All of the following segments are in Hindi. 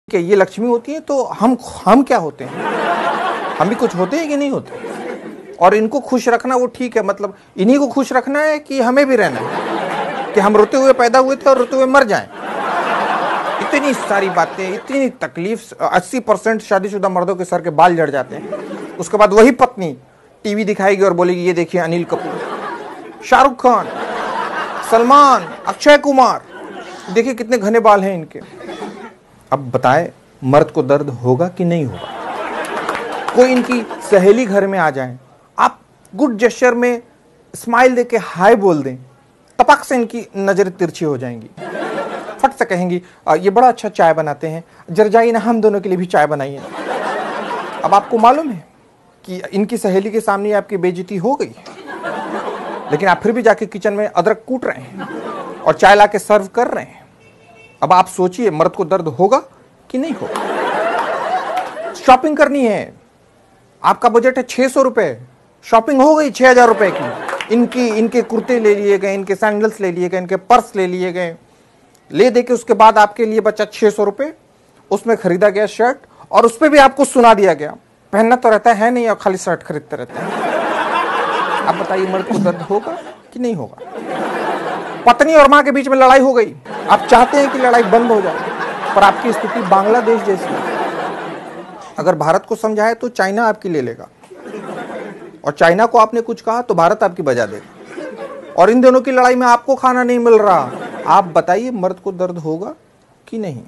कि ये लक्ष्मी होती है तो हम क्या होते हैं? हम भी कुछ होते हैं कि नहीं होते? और इनको खुश रखना वो ठीक है, मतलब इन्हीं को खुश रखना है कि हमें भी रहना है कि हम रोते हुए पैदा हुए थे और रोते हुए मर जाएं? इतनी सारी बातें, इतनी तकलीफ। 80% शादीशुदा मर्दों के सर के बाल झड़ जाते हैं। उसके बाद वही पत्नी टीवी दिखाएगी और बोलेगी ये देखिए अनिल कपूर, शाहरुख खान, सलमान, अक्षय कुमार, देखिए कितने घने बाल हैं इनके। अब बताए मर्द को दर्द होगा कि नहीं होगा? कोई इनकी सहेली घर में आ जाए, आप गुड जेस्चर में स्माइल देके हाय बोल दें, टपक से इनकी नजरें तिरछी हो जाएंगी, फट से कहेंगी ये बड़ा अच्छा चाय बनाते हैं, जरा जाइए ना हम दोनों के लिए भी चाय बनाइए। अब आपको मालूम है कि इनकी सहेली के सामने आपकी बेइज्जती हो गई, लेकिन आप फिर भी जाके किचन में अदरक कूट रहे हैं और चाय ला के सर्व कर रहे हैं। अब आप सोचिए मर्द को दर्द होगा कि नहीं होगा? शॉपिंग करनी है, आपका बजट है 600 रुपए, शॉपिंग हो गई 6000 रुपए की। इनके कुर्ते ले लिए गए, इनके सैंडल्स ले लिए गए, इनके पर्स ले लिए गए, ले दे के उसके बाद आपके लिए बचा 600 रुपए, उसमें खरीदा गया शर्ट और उस पर भी आपको सुना दिया गया पहनना तो रहता है नहीं और खाली शर्ट खरीदते रहते हैं। आप बताइए मर्द को दर्द होगा कि नहीं होगा? पत्नी और मां के बीच में लड़ाई हो गई, आप चाहते हैं कि लड़ाई बंद हो जाए, पर आपकी स्थिति बांग्लादेश जैसी है। अगर भारत को समझाए तो चाइना आपकी ले लेगा, और चाइना को आपने कुछ कहा तो भारत आपकी बजा देगा, और इन दोनों की लड़ाई में आपको खाना नहीं मिल रहा। आप बताइए मर्द को दर्द होगा कि नहीं?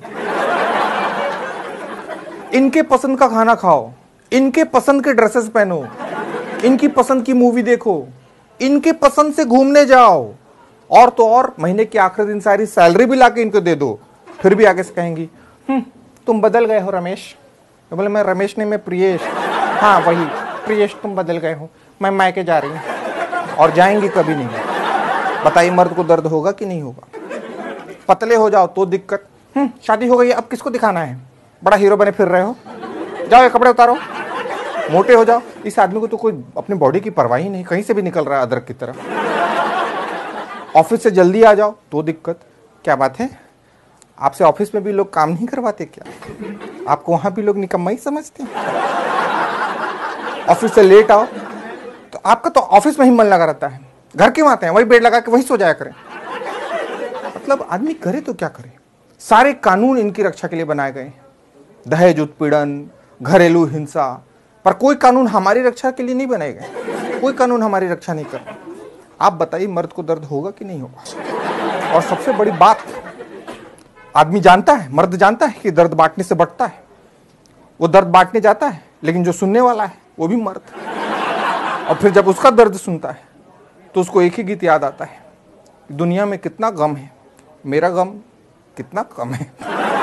इनके पसंद का खाना खाओ, इनके पसंद के ड्रेसेस पहनो, इनकी पसंद की मूवी देखो, इनके पसंद से घूमने जाओ, और तो और महीने के आखिरी दिन सारी सैलरी भी लाके इनको दे दो, फिर भी आगे से कहेंगी तुम बदल गए हो रमेश। तो बोले मैं रमेश नहीं, मैं प्रियेश। हाँ वही प्रियेश, तुम बदल गए हो, मैं मायके जा रही हूँ, और जाएंगी कभी नहीं। बताइए मर्द को दर्द होगा कि नहीं होगा? पतले हो जाओ तो दिक्कत, शादी हो गई अब किसको दिखाना है, बड़ा हीरो बने फिर रहे हो, जाओ ये कपड़े उतारो। मोटे हो जाओ, इस आदमी को तो कोई अपनी बॉडी की परवाह ही नहीं, कहीं से भी निकल रहा है अदरक की तरह। ऑफिस से जल्दी आ जाओ तो दिक्कत। क्या बात है, आपसे ऑफिस में भी लोग काम नहीं करवाते क्या? आपको वहां भी लोग निकम्मा ही समझते हैं? ऑफिस से लेट आओ तो आपका तो ऑफिस में ही मन लगा रहता है, घर क्यों आते हैं? वही बेड लगा के वहीं सो जाया करें। मतलब आदमी करे तो क्या करे? सारे कानून इनकी रक्षा के लिए बनाए गए, दहेज उत्पीड़न, घरेलू हिंसा, पर कोई कानून हमारी रक्षा के लिए नहीं बनाए गए, कोई कानून हमारी रक्षा नहीं कर। आप बताइए मर्द को दर्द होगा कि नहीं होगा? और सबसे बड़ी बात, आदमी जानता है, मर्द जानता है कि दर्द बांटने से बढ़ता है, वो दर्द बांटने जाता है, लेकिन जो सुनने वाला है वो भी मर्द, और फिर जब उसका दर्द सुनता है तो उसको एक ही गीत याद आता है, दुनिया में कितना गम है, मेरा गम कितना कम है।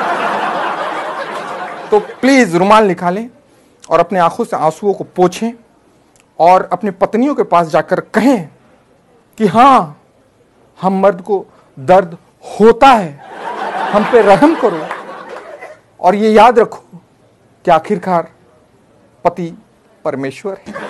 तो प्लीज रुमाल निकालें और अपने आंखों से आंसुओं को पोंछें और अपनी पत्नियों के पास जाकर कहें कि हाँ, हम मर्द को दर्द होता है, हम पे रहम करो। और ये याद रखो कि आखिरकार पति परमेश्वर है।